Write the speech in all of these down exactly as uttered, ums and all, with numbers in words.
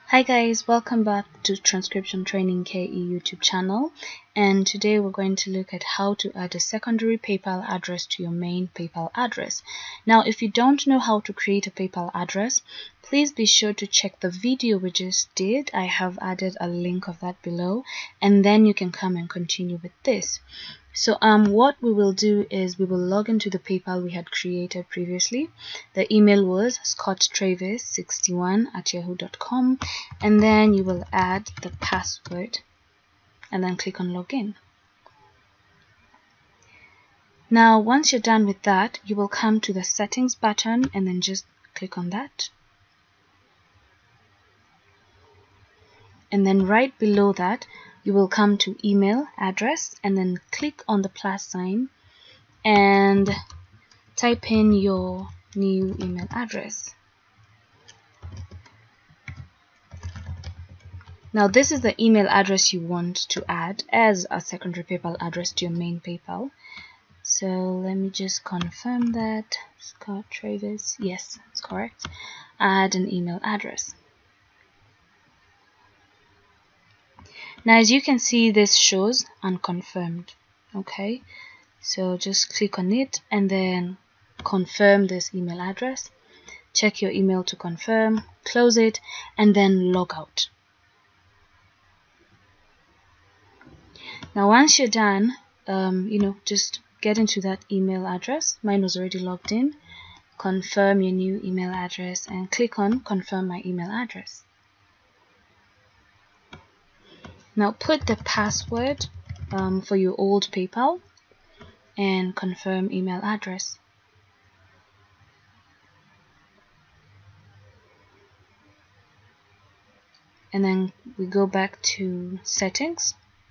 Hi guys, welcome back to Transcription Training K E YouTube channel, and today we're going to look at how to add a secondary PayPal address to your main PayPal address. Now, if you don't know how to create a PayPal address, please be sure to check the video we just did. I have added a link of that below, and then you can come and continue with this. So um, what we will do is we will log into the PayPal we had created previously. The email was scott travis sixty-one at yahoo dot com, and then you will add the password and then click on login. Now, once you're done with that, you will come to the settings button and then just click on that. And then right below that, you will come to email address and then click on the plus sign and type in your new email address. Now, this is the email address you want to add as a secondary PayPal address to your main PayPal. So let me just confirm that. Scott Travis, yes, that's correct. Add an email address. Now, as you can see, this shows unconfirmed. Okay, so just click on it and then confirm this email address. Check your email to confirm, close it, and then log out. Now, once you're done, um, you know, just get into that email address. Mine was already logged in. Confirm your new email address and click on confirm my email address. Now, put the password um, for your old PayPal and confirm email address. And then we go back to settings.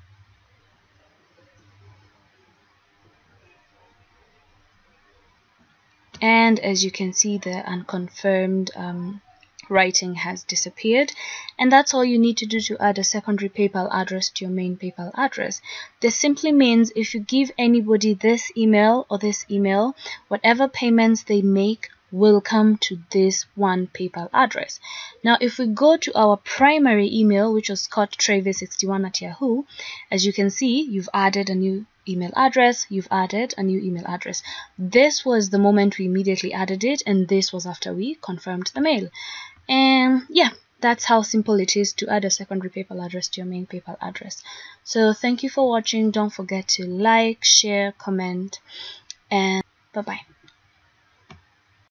And as you can see, the unconfirmed um, writing has disappeared, and that's all you need to do to add a secondary PayPal address to your main PayPal address. This simply means if you give anybody this email or this email, whatever payments they make will come to this one PayPal address. Now, if we go to our primary email, which was scott travis sixty-one at Yahoo, as you can see, you've added a new email address, you've added a new email address. This was the moment we immediately added it, and this was after we confirmed the mail. And yeah, that's how simple it is to add a secondary PayPal address to your main PayPal address. So thank you for watching. Don't forget to like, share, comment, and bye bye.